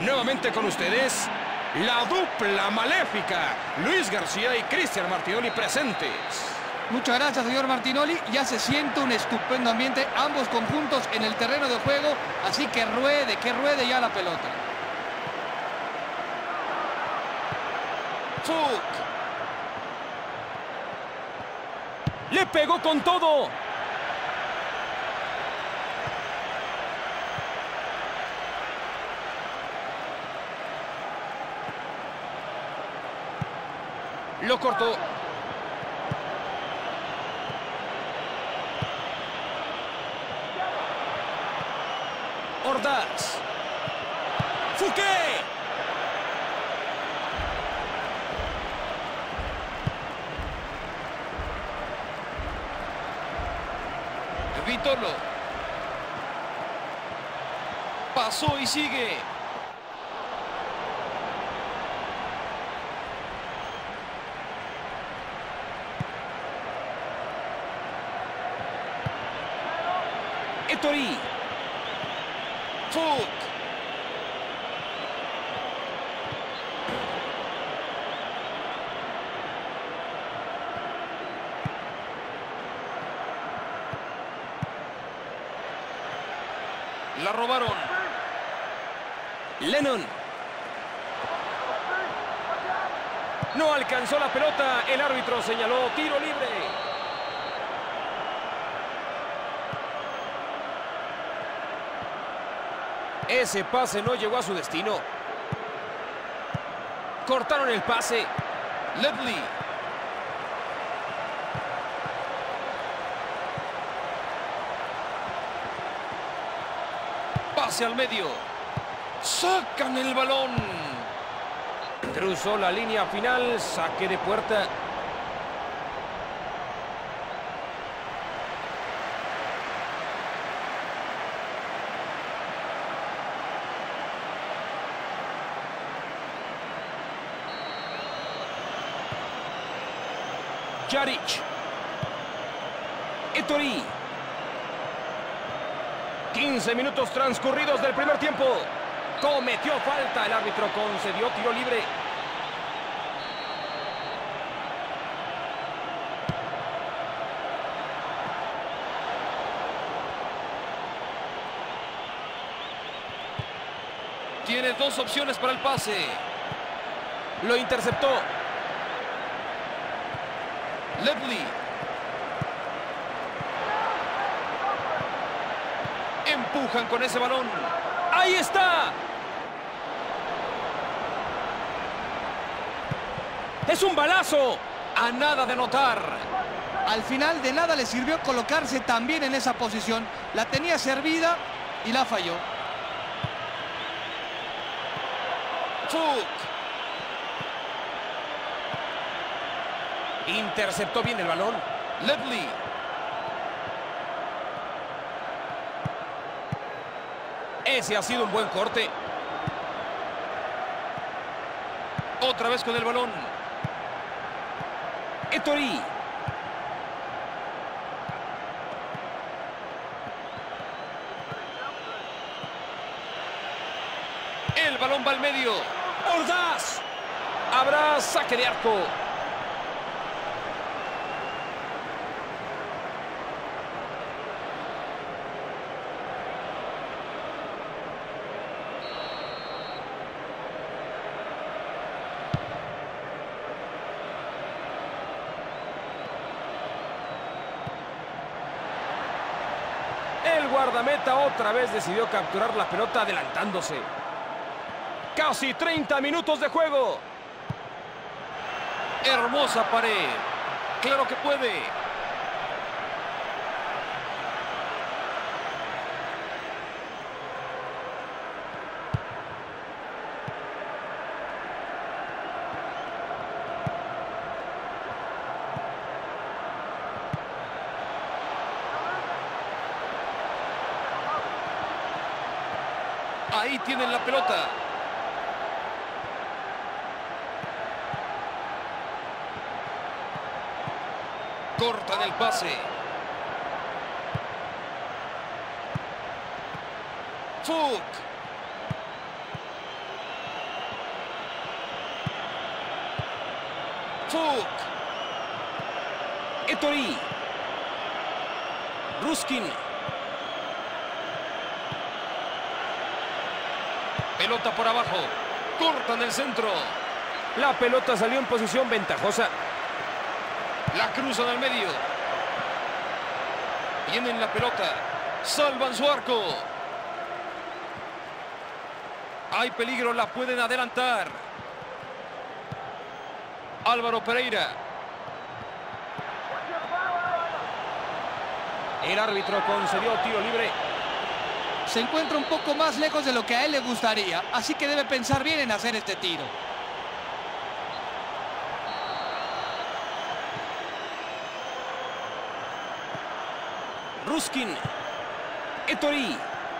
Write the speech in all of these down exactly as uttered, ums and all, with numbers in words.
Nuevamente con ustedes, la dupla maléfica, Luis García y Cristian Martinoli presentes. Muchas gracias, señor Martinoli. Ya se siente un estupendo ambiente, ambos conjuntos en el terreno de juego, así que ruede, que ruede ya la pelota. Fuk. Le pegó con todo. Lo cortó. Ordaz. Fouquet. Vitolo. Pasó y sigue. Ettori. Fuk. La robaron. Lennon. No alcanzó la pelota. El árbitro señaló tiro libre. Ese pase no llegó a su destino. Cortaron el pase. Ledley. Pase al medio. Sacan el balón. Cruzó la línea final. Saque de puerta. Jaric. Ettori. quince minutos transcurridos del primer tiempo. Cometió falta. El árbitro concedió tiro libre. Tiene dos opciones para el pase. Lo interceptó. Ledley. Empujan con ese balón. ¡Ahí está! ¡Es un balazo! A nada de notar. Al final de nada le sirvió colocarse también en esa posición. La tenía servida y la falló. Fuk. Interceptó bien el balón. Ledley. Ese ha sido un buen corte. Otra vez con el balón. Ettori. El balón va al medio. Ordaz. Habrá saque de arco. El guardameta otra vez decidió capturar la pelota adelantándose. Casi treinta minutos de juego. Hermosa pared. Claro que puede. Ahí tienen la pelota. Cortan el pase. Fuk. Fuk. Ettori. Ruskin. Pelota por abajo. Cortan el centro. La pelota salió en posición ventajosa. La cruzan al medio. Tienen la pelota. Salvan su arco. Hay peligro, la pueden adelantar. Álvaro Pereira. El árbitro concedió tiro libre. Se encuentra un poco más lejos de lo que a él le gustaría, así que debe pensar bien en hacer este tiro. Ruskin. Ettori.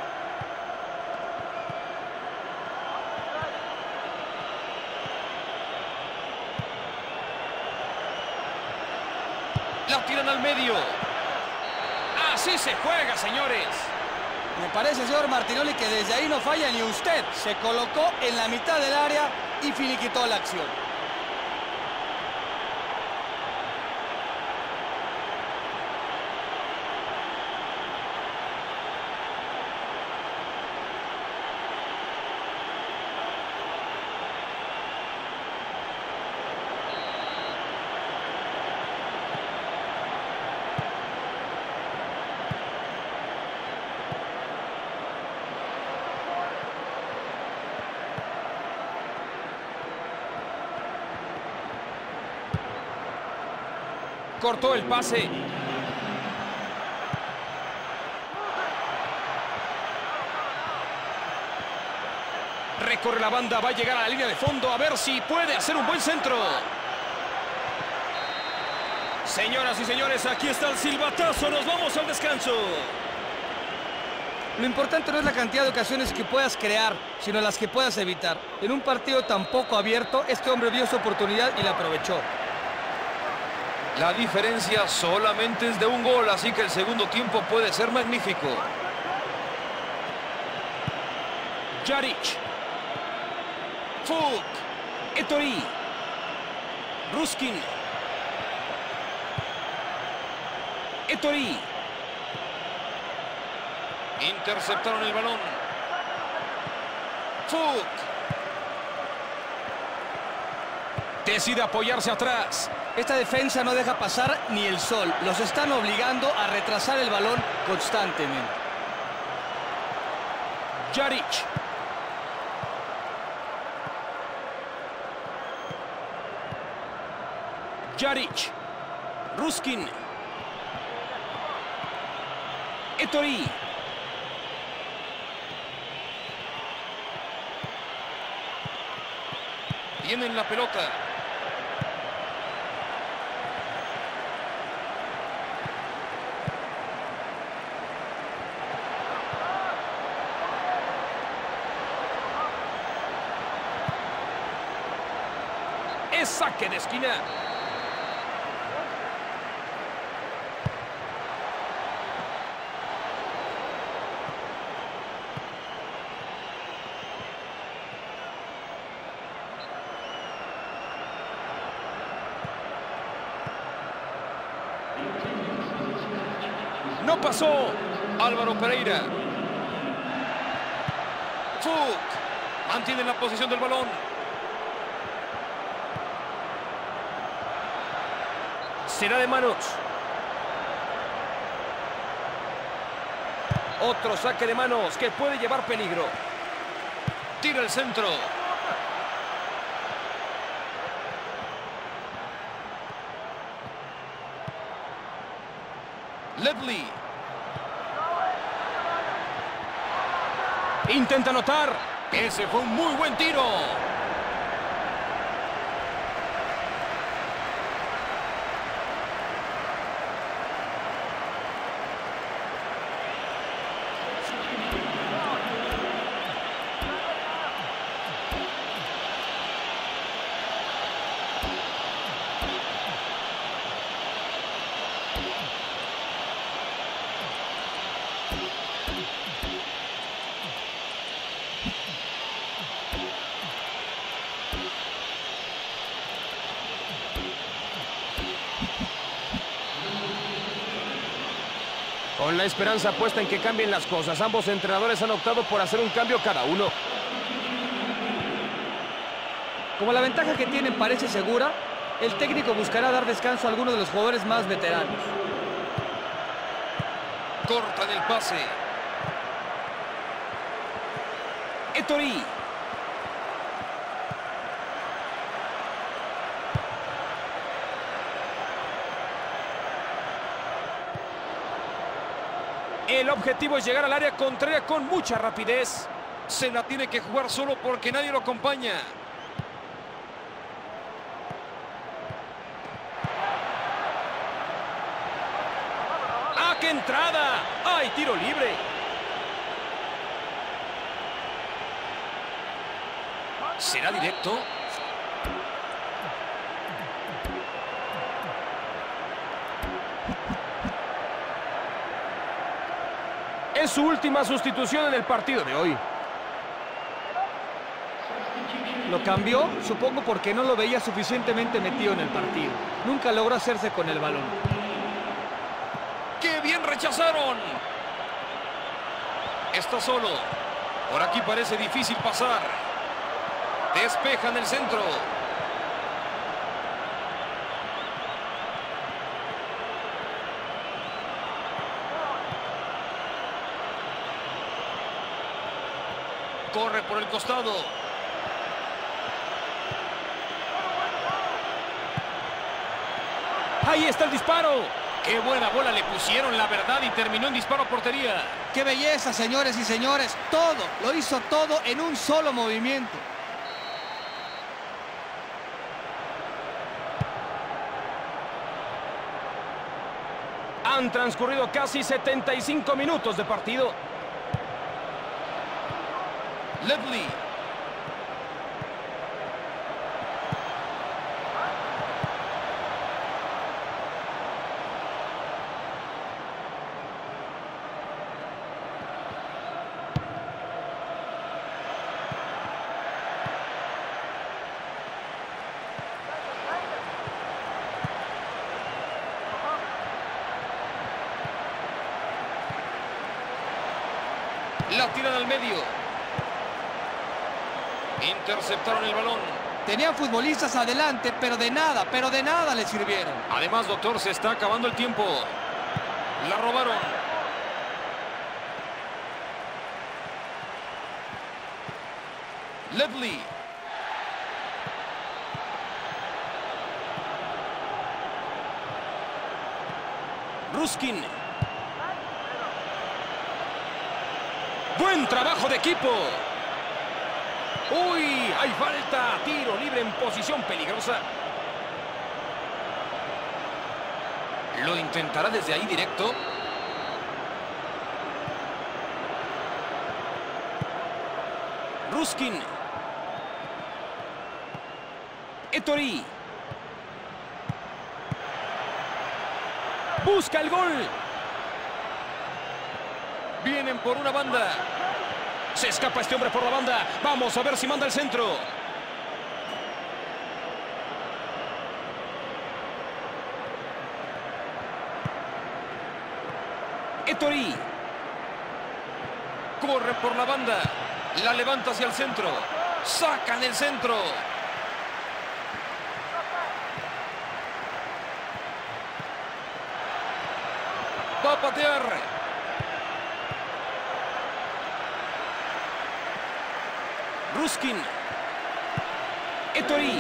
La tiran al medio. Así se juega, señores. Me parece, señor Martinoli, que desde ahí no falla ni usted. Se colocó en la mitad del área y finiquitó la acción. Cortó el pase. Recorre la banda, va a llegar a la línea de fondo a ver si puede hacer un buen centro. Señoras y señores, aquí está el silbatazo, nos vamos al descanso. Lo importante no es la cantidad de ocasiones que puedas crear, sino las que puedas evitar. En un partido tan poco abierto, este hombre vio su oportunidad y la aprovechó. La diferencia solamente es de un gol, así que el segundo tiempo puede ser magnífico. Jaric. Fuk. Ettori. Ruskin. Ettori. Interceptaron el balón. Fuk. Decide apoyarse atrás. Esta defensa no deja pasar ni el sol. Los están obligando a retrasar el balón constantemente. Jaric. Jaric. Ruskin. Ettori. Tienen la pelota. Es saque de esquina. No pasó. Álvaro Pereira. Fuk. Mantiene la posición del balón. Será de manos. Otro saque de manos que puede llevar peligro. Tira el centro. Ledley. Intenta anotar. Ese fue un muy buen tiro. Con la esperanza puesta en que cambien las cosas, ambos entrenadores han optado por hacer un cambio cada uno. Como la ventaja que tienen parece segura, el técnico buscará dar descanso a alguno de los jugadores más veteranos. Cortan el pase. Ettori. El objetivo es llegar al área contraria con mucha rapidez. Se la tiene que jugar solo porque nadie lo acompaña. ¡Ah, qué entrada! ¡Ay, tiro libre! ¿Será directo? Es su última sustitución en el partido de hoy. Lo cambió, supongo porque no lo veía suficientemente metido en el partido. Nunca logró hacerse con el balón. ¡Qué bien rechazaron! Está solo. Por aquí parece difícil pasar. Despejan el centro. Corre por el costado. Ahí está el disparo. Qué buena bola le pusieron, la verdad, y terminó en disparo a portería. ¡Qué belleza, señores y señores! Todo, lo hizo todo en un solo movimiento. Han transcurrido casi setenta y cinco minutos de partido. Ledley. La tiran al medio. Interceptaron el balón. Tenían futbolistas adelante, pero de nada, pero de nada les sirvieron. Además, doctor, se está acabando el tiempo. La robaron. Ledley. Ruskin. Buen trabajo de equipo. Uy, hay falta. Tiro libre en posición peligrosa. Lo intentará desde ahí directo. Ruskin. Ettori. Busca el gol. Vienen por una banda. Se escapa este hombre por la banda. Vamos a ver si manda el centro. Ettori. Corre por la banda. La levanta hacia el centro. Sacan el centro. Va a patear. Ruskin. Ettori.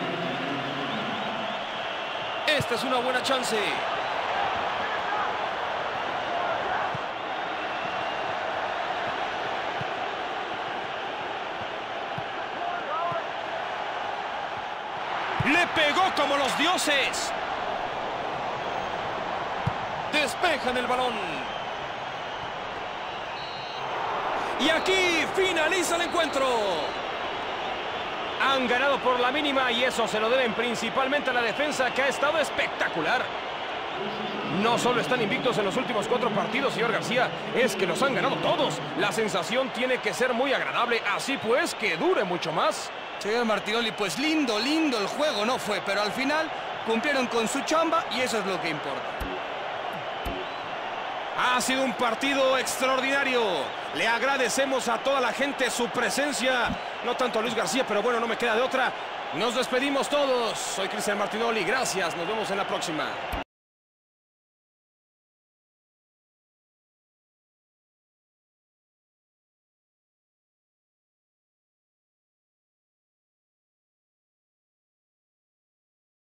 Esta es una buena chance. Le pegó como los dioses. Despejan el balón. Y aquí finaliza el encuentro. Han ganado por la mínima y eso se lo deben principalmente a la defensa, que ha estado espectacular. No solo están invictos en los últimos cuatro partidos, señor García, es que los han ganado todos. La sensación tiene que ser muy agradable, así pues que dure mucho más. Señor Martinoli, pues lindo, lindo el juego no fue, pero al final cumplieron con su chamba y eso es lo que importa. Ha sido un partido extraordinario. Le agradecemos a toda la gente su presencia. No tanto a Luis García, pero bueno, no me queda de otra. Nos despedimos todos. Soy Cristian Martinoli. Gracias. Nos vemos en la próxima.